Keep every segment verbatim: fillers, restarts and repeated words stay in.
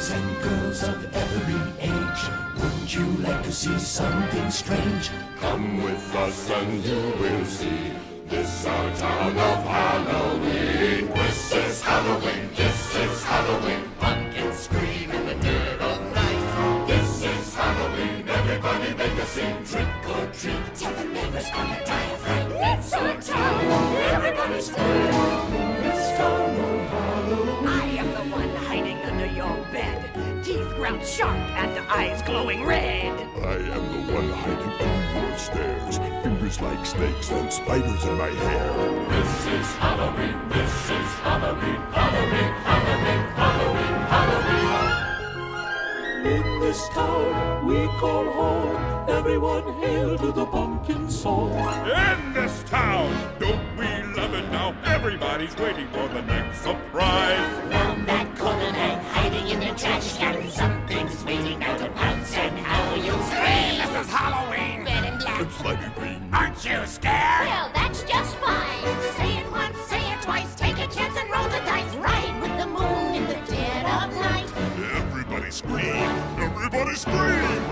Boys and girls of every age, wouldn't you like to see something strange? Come with us and you will see. This our town of Halloween. This is Halloween, this is Halloween. Pumpkins scream in the dead of night. This is Halloween, everybody make a scene. Trick or treat, tell the neighbors gonna die of fright. It's our town, everybody scream. This town of Halloween. I am the one hiding under your bed, teeth ground sharp and eyes glowing red. I am the one hiding under your stairs, fingers like snakes and spiders in my hair. This is Halloween, this is Halloween, Halloween, Halloween, Halloween, Halloween. In this town we call home, everyone hail to the pumpkin song. In this town, don't we love it now? Everybody's waiting for the next surprise. Found that golden egg hiding in the trash can. Something's waiting now to pounce and how you'll scream. This is Halloween. Red and black. It's slimy green. Aren't you scared? Well, that's just fine. Say it once, say it twice. Take a chance and roll the dice. Ride with the moon in the dead of night. Everybody scream! Everybody scream!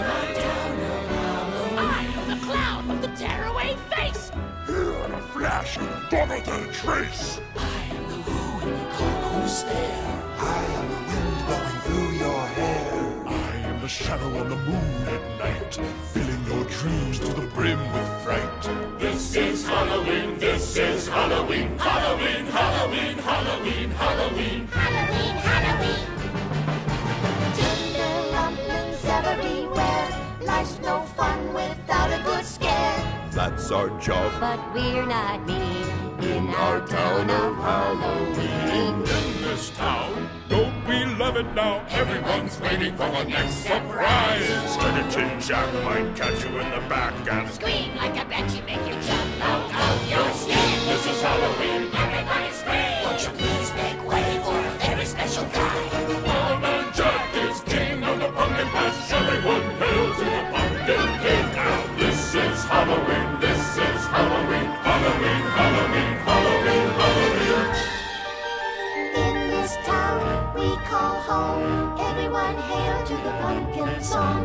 I am the clown with the tearaway face. Here in a flash, gone without a trace. I am the who and you call who's there. I am the wind blowing through your hair. I am the shadow on the moon at night, filling your dreams to the brim with fright. This is Halloween, this is Halloween, Halloween, Halloween, Halloween, Halloween. Halloween, Halloween. Tinder rumblings everywhere. Life's no fun without a good scare. That's our job. But we're not mean In our town of Halloween. In this town, Don't we love it now? everyone's waiting for the next surprise. Skeleton Jack might catch you in the back and Scream like a banshee, make you jump out of your skin. this is Halloween. Everybody scream. Won't you please make way for a very special guy? Old Man Jack is king of the pumpkin patch. Everyone hail to the pumpkin king. Now this is Halloween, this is Halloween, Halloween, Halloween, Halloween, Halloween. In this town we call home, everyone hail to the pumpkin song.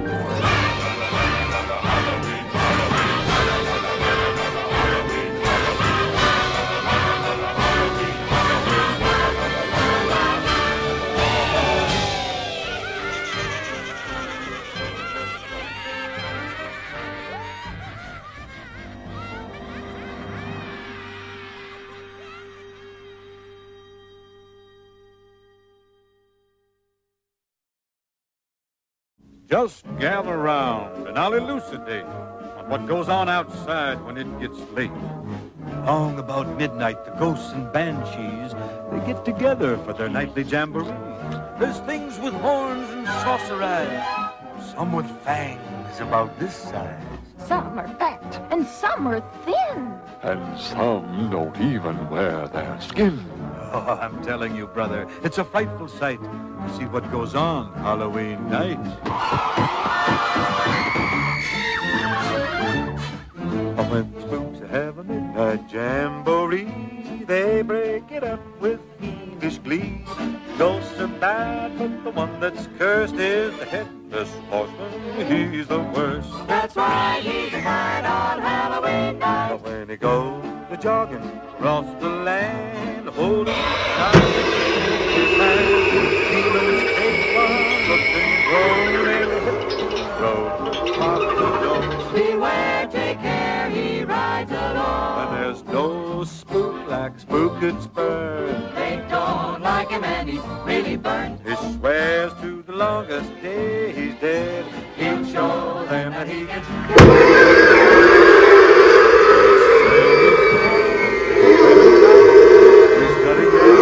Just gather round and I'll elucidate on what goes on outside when it gets late. Long about midnight, the ghosts and banshees, they get together for their nightly jamboree. There's things with horns and saucer eyes, some with fangs about this size. Some are fat and some are thin. And some don't even wear their skin. Oh, I'm telling you, brother, it's a frightful sight to see what goes on Halloween night. Oh, when spooks have a midnight jamboree, they break it up with fiendish glee. Ghosts are bad, but the one that's cursed is the headless horseman. He's the worst. That's why he's mad on Halloween night. But when he goes a jogging across the land, holding out his hand, feeling his cake while looking grown, road pop the dogs. Beware, take care, he rides along. And there's no spook like Spook and Spurn. They don't like him and he's really burned. He swears to the longest day he's dead, He'll show them that he can. he's cutting down.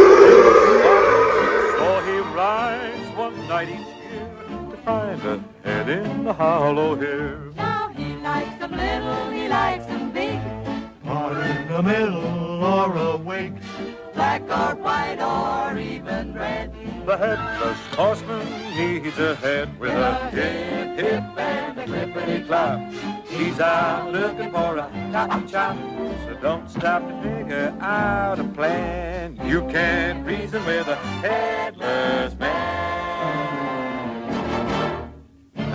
So he rides one night each year to find a head in the hollow here. Now he likes them little, he likes them big. Caught in the middle or awake, Black or white or even red. the headless horseman needs a head with a hip, hip, and a clippity clap. He's out looking for a cotton chop, so don't stop to figure out a plan. You can't reason with a headless man.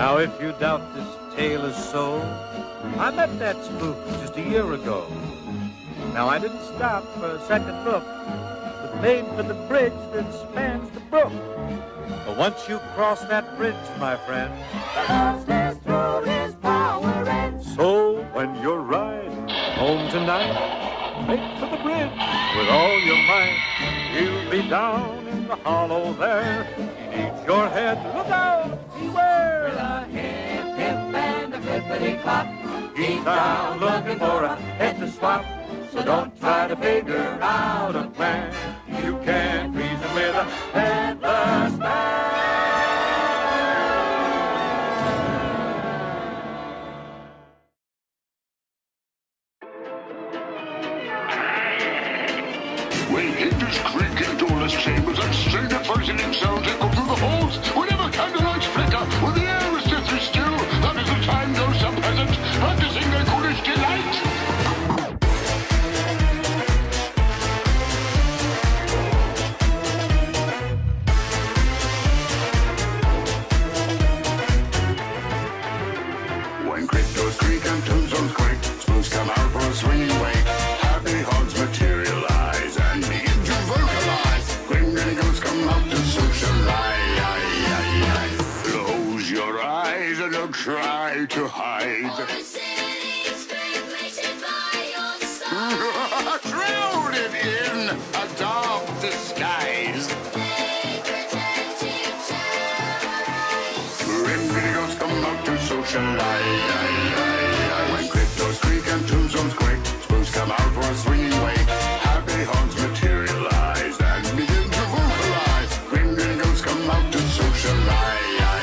Now, if you doubt this tale is so, I met that spook just a year ago. Now, I didn't stop for a second look, but made for the bridge that spans the brook. But once you cross that bridge, my friend, the monster's throat is power and... So, when you're riding home tonight, make for the bridge with all your might. You'll be down in the hollow there. You need your head, look out, beware. With a hip, hip, and a flippity-clop, he's down looking for a head to swap. So don't try to figure out a plan. You can't reason with a headless man. When Hinder's Creek and doorless chambers and strange adversing sounds echo through the halls, whenever candlelights flicker, when the air is deathly still, that is the time those are present, practicing their ghoulish delight. When cryptos creak and tombstones quake, spoons come out for a swinging wake, happy haunts materialize and begin to vocalize. Grim grinning ghosts come out to socialize. Close your eyes and don't try to hide. Shrouded in a dark disguise. Grim grinning ghosts come out to socialize. When cryptos creak and tombstones quake, spoons come out for a swinging wake, happy haunts materialize and begin to vocalize. Grim grinning ghosts come out to socialize.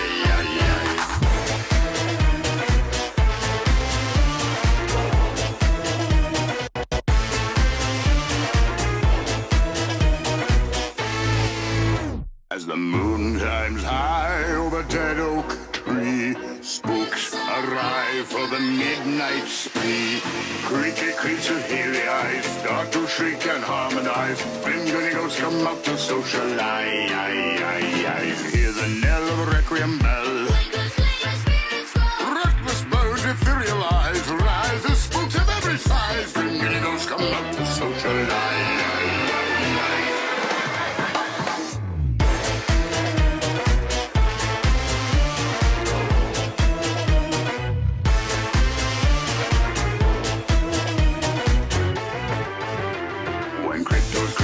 As the moon climbs high over dead oak tree, spooks arrive for the midnight spree. Creaky creatures, hairy eyes, start to shriek and harmonize. Grim grinning ghosts come out to socialize. Hear the knell of a requiem bell. Reckless birds etherealize, rise the spooks of every size. Grim grinning ghosts come out to socialize.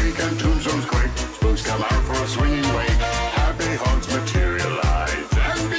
Tombstones quake, spooks come out for a swinging wake, happy haunts materialize and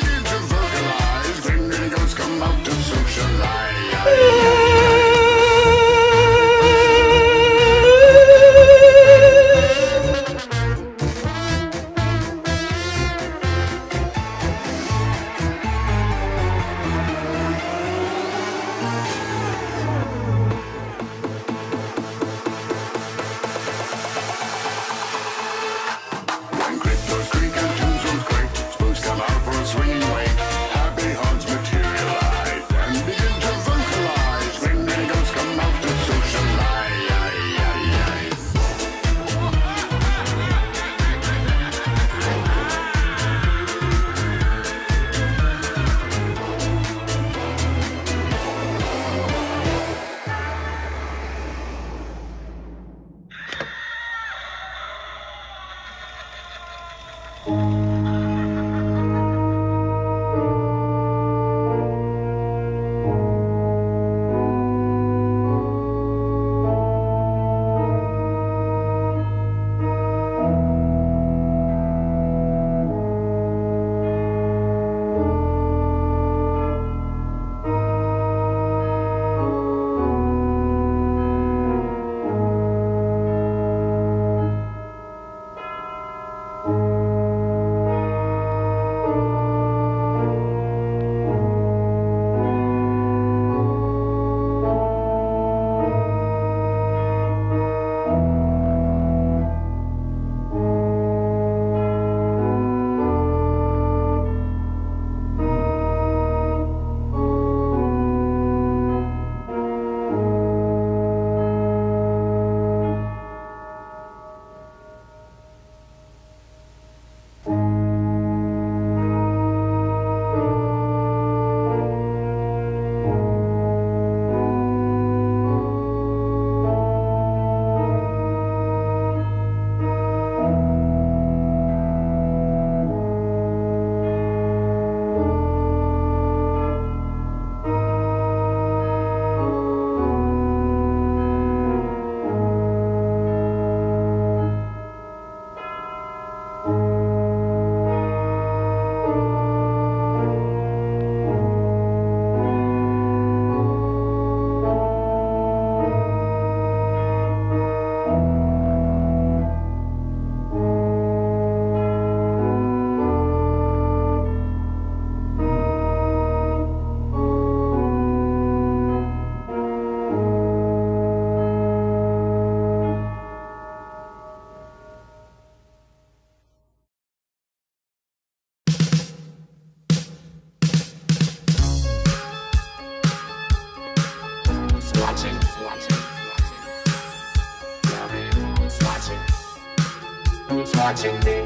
watching me.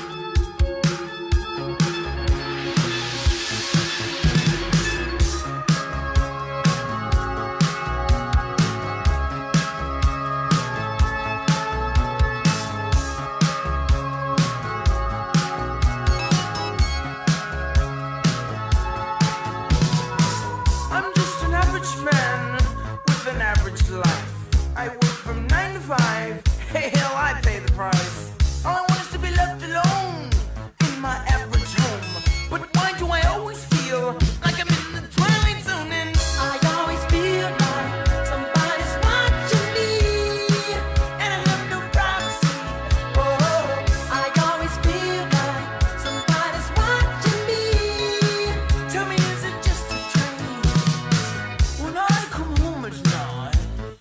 I'm just an average man with an average life. I work from nine to five. Hey, hell, I pay the price. All I want is to be left alone in my average home. But why do I always feel like I'm in the twilight zone? And I always feel like somebody's watching me, and I have no privacy. Oh, I always feel like somebody's watching me. Tell me, is it just a dream? When I come home at night,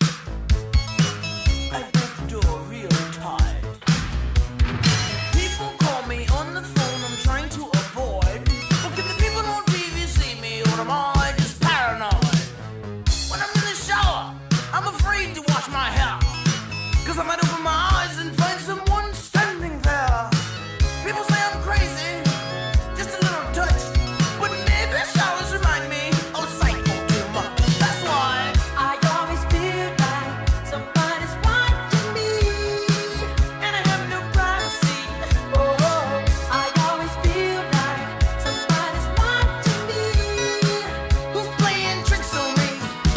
I break the door real tight. People call me on the phone, I'm trying to avoid. But can the people on T V see me, or am I just paranoid? When I'm in the shower, I'm afraid to wash my hair, 'cause I might open my eyes and find someone standing there. People say I'm crazy, just a little touch, but maybe showers remind me of psycho too much. That's why I always feel like somebody's watching me, and I have no privacy. Oh, I always feel like somebody's watching me. Who's playing tricks on me?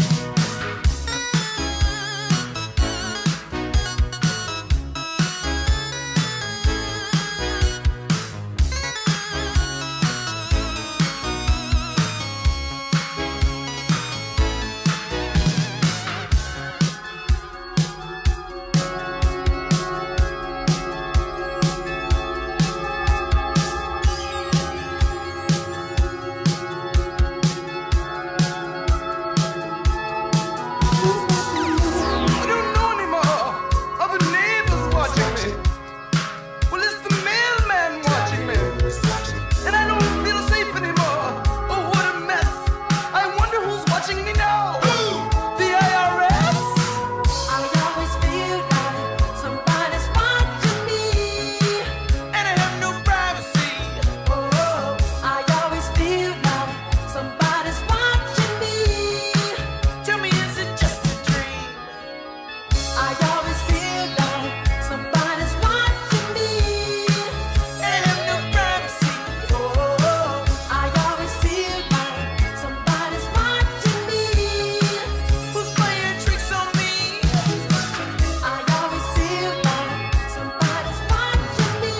I don't know anymore. Are the neighbors watching me? Well, it's the mailman watching me. And I don't feel safe anymore. Oh, what a mess. I wonder who's watching me now. The I R S? I always feel like somebody's watching me, and I have no privacy. Oh, I always feel like somebody's watching me. Tell me, is it just a dream? I always feel like somebody's watching me, and I have no privacy. Oh, I always feel like somebody's watching me. Who's playing tricks on me? I always feel like somebody's watching me.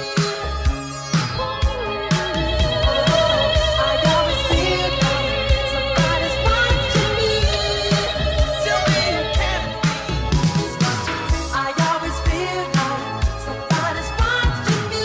I always feel like somebody's watching me. Tell me it can't be. I always feel like somebody's watching me.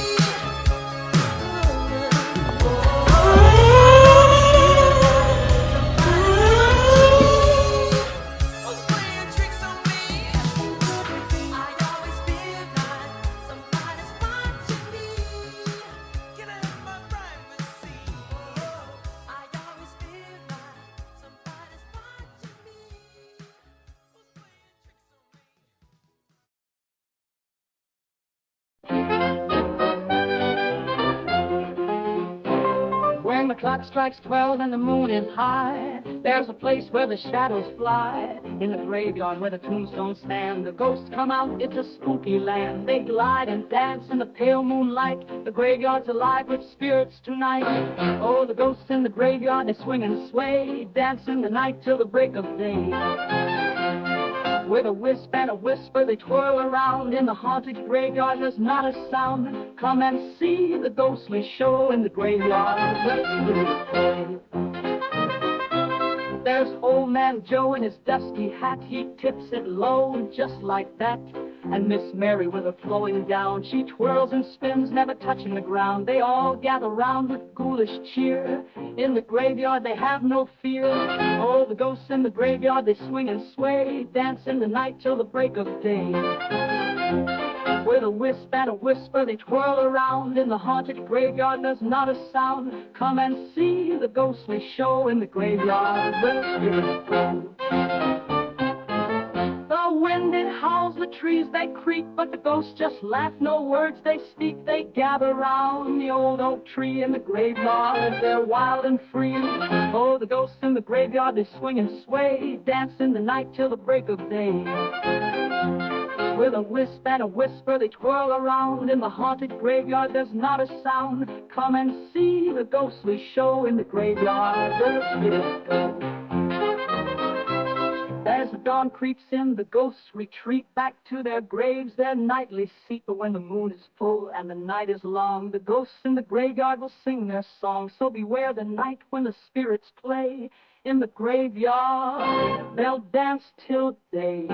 Who's playing tricks on me? I always feel like somebody's watching me. Can I have my privacy? I always feel like somebody's watching me. Who's playing tricks on me? When the clock strikes twelve and the moon is high, there's a place where the shadows fly. In the graveyard where the tombstones stand, the ghosts come out, it's a spooky land. They glide and dance in the pale moonlight. The graveyard's alive with spirits tonight. Oh, the ghosts in the graveyard, they swing and sway, dance in the night till the break of day. With a wisp and a whisper they twirl around. In the haunted graveyard there's not a sound. Come and see the ghostly show in the graveyard. There's old man Joe in his dusty hat. He tips it low just like that. And Miss Mary with her flowing gown, she twirls and spins, never touching the ground. They all gather round with ghoulish cheer. In the graveyard they have no fear. Oh, the ghosts in the graveyard, they swing and sway, dance in the night till the break of day. With a wisp and a whisper they twirl around. In the haunted graveyard there's not a sound. Come and see the ghostly show in the graveyard where spirits go. The wind it howls, the trees they creak, but the ghosts just laugh, no words they speak. They gather round the old oak tree in the graveyard. They're wild and free. Oh, the ghosts in the graveyard, they swing and sway, dance in the night till the break of day. With a wisp and a whisper they twirl around. In the haunted graveyard there's not a sound. Come and see the ghostly show in the graveyard. As the dawn creeps in, the ghosts retreat back to their graves, their nightly seat. But when the moon is full and the night is long, the ghosts in the graveyard will sing their song. So beware the night when the spirits play in the graveyard. They'll dance till day.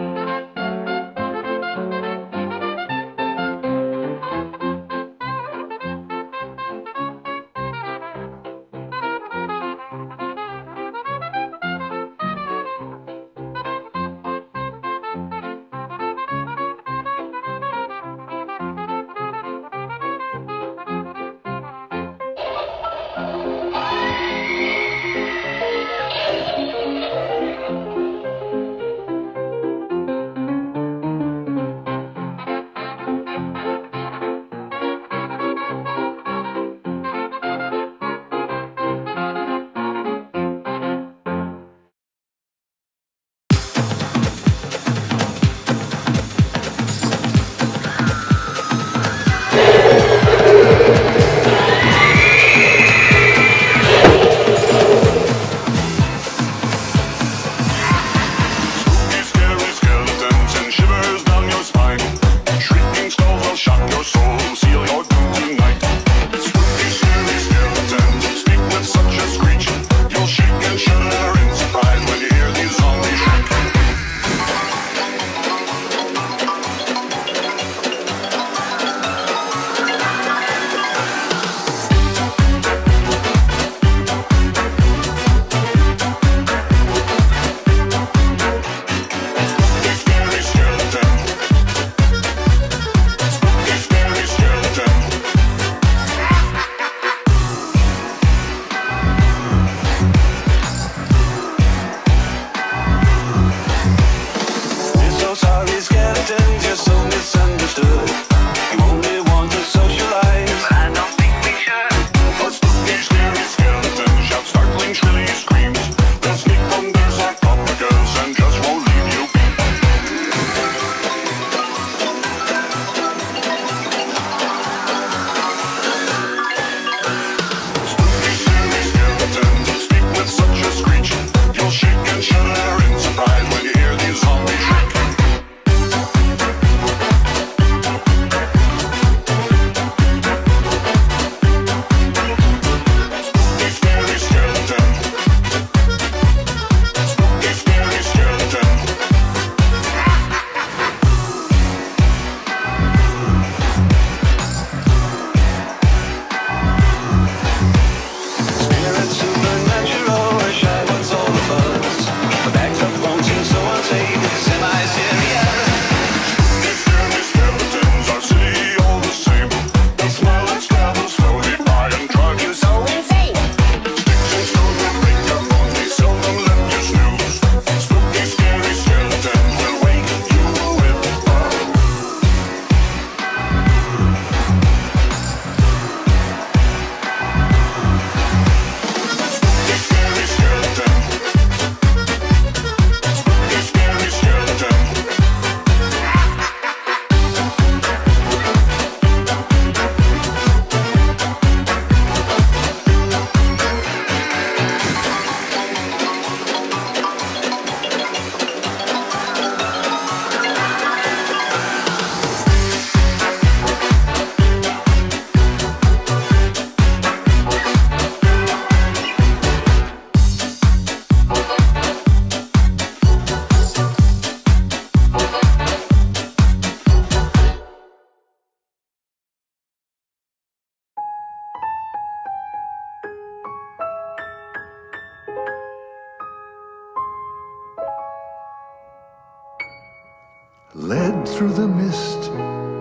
Led through the mist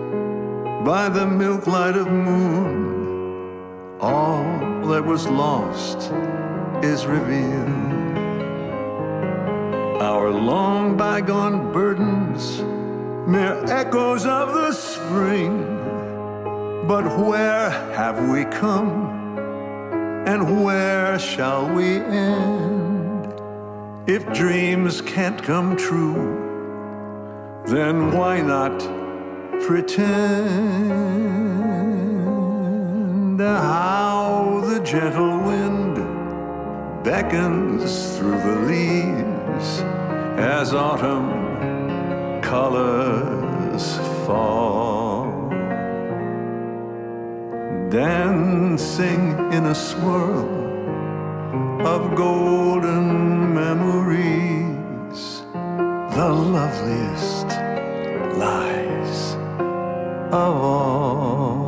by the milk light of moon, all that was lost is revealed. Our long bygone burdens mere echoes of the spring. But where have we come, and where shall we end? If dreams can't come true, then why not pretend? How the gentle wind beckons through the leaves as autumn colors fall, dancing in a swirl of golden memories, the loveliest lies of all.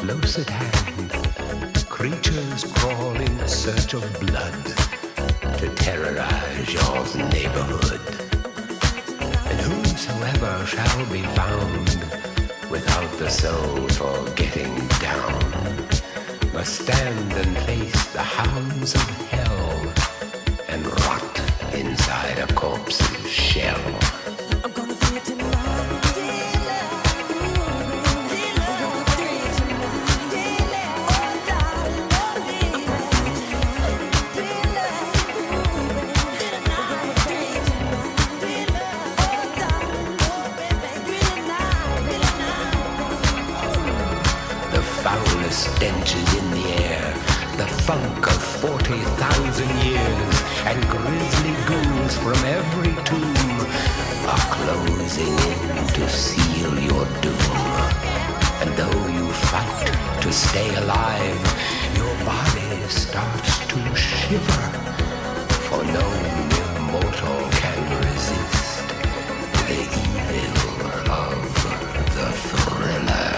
close at hand, creatures crawl in search of blood to terrorize your neighborhood. And whosoever shall be found without the soul for getting down must stand and face the hounds of hell and rot inside a corpse's shell. I'm gonna bring it tonight. Stench is in the air, the funk of forty thousand years, and grisly ghouls from every tomb are closing in to seal your doom. And though you fight to stay alive, your body starts to shiver, for no immortal can resist the evil of the thriller.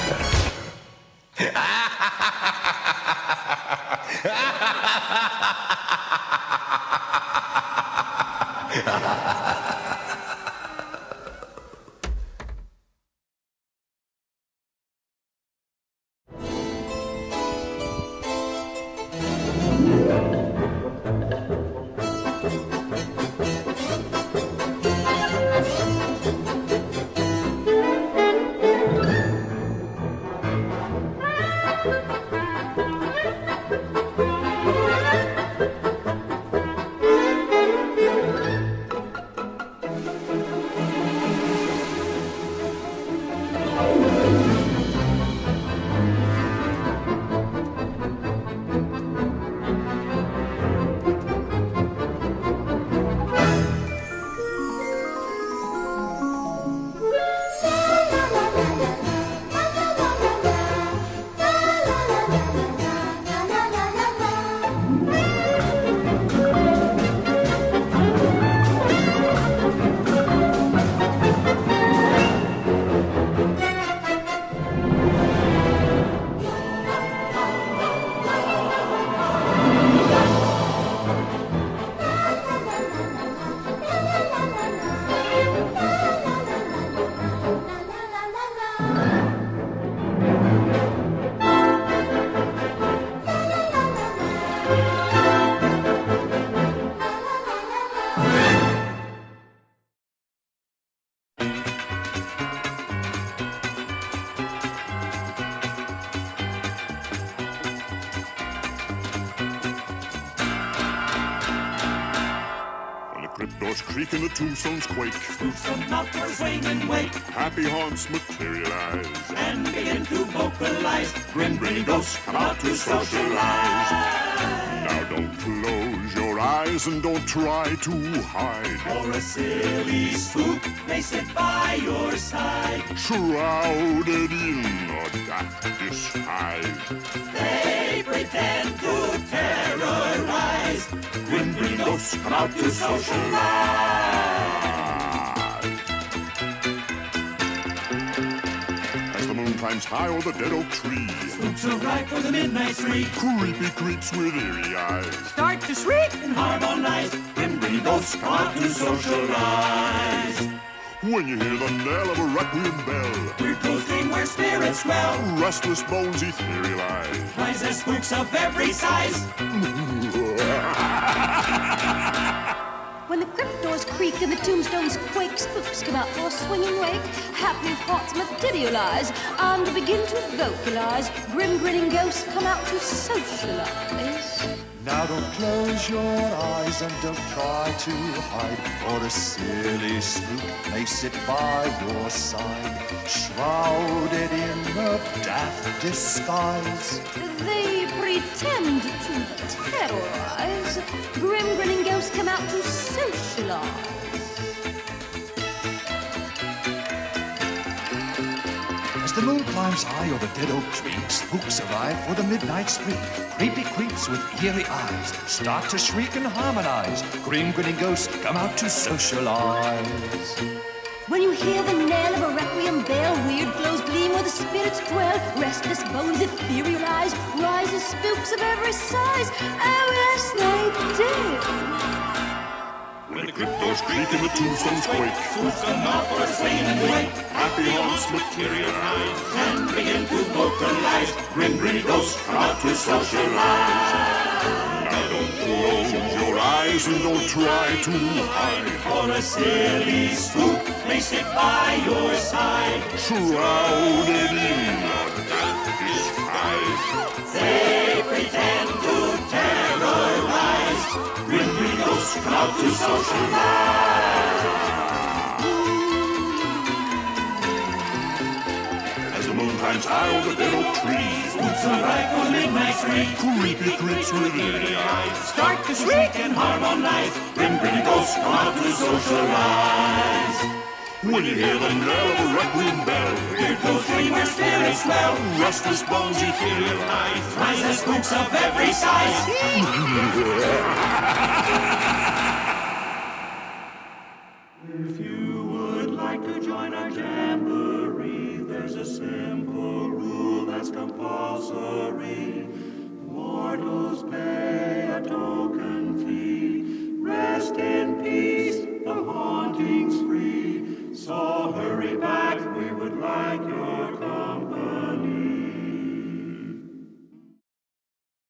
Creak and the tombstones quake. Spooks from outdoors wane and wake. Happy haunts materialize and begin to vocalize. Grim grinning ghosts come out to socialize. Now don't close your eyes and don't try to hide, or a silly spook may sit by your side, shrouded in a daft disguise. They pretend to terrorize. Grim grinning ghosts come out to socialize. As the moon climbs high o'er the dead oak tree, spooks arrive for the midnight spree. Creepy creeps with eerie eyes start to shriek and harmonize. Grim grinning ghosts come out to socialize. When you hear the knell of a requiem bell, we're closing where spirits dwell. Restless bones etherealize. Rise as spooks of every size. When the crypt doors creak and the tombstones quake, spooks come out for a swinging wake. Happening haunts materialize and begin to vocalize. Grim grinning ghosts come out to socialize. Now don't close your eyes and don't try to hide, or a silly spook may sit by your side, shrouded in a daft disguise. They pretend to terrorize. Grim grinning ghosts come out to socialize. As the moon climbs high over dead oak tree, spooks arrive for the midnight spree. Creepy creeps with eerie eyes start to shriek and harmonize. Grim grinning ghosts come out to socialize. When you hear the knell of a requiem bell, weird glows gleam where the spirits dwell. Restless bones, ethereal eyes, rises spooks of every size. Oh yes, they did. When the cryptos creak and the tombstones quake, Fools come out for a swing and wake. happy haunts materialize, And begin to vocalize. Grim, grinny ghosts come out to socialize. Now don't close your eyes and don't try to hide. For a silly spook may sit by your side, Shrouded in a dark disguise. they pretend to terrorize. Grim, grinny ghosts come out to socialize. As the moon climbs high over dead oak trees, Spooks arrive for midnight spree. creepy creeps with eerie eyes. Start to shriek and harmonize. Grim, grinny ghosts come out to socialize. When you hear the knell of a requiem bell, Weird ghosts dream where spirits dwell. restless bones, ethereal eyes, Rise as spooks of every size. If you would like to join our jamboree, there's a simple rule that's compulsory. Mortals pay a token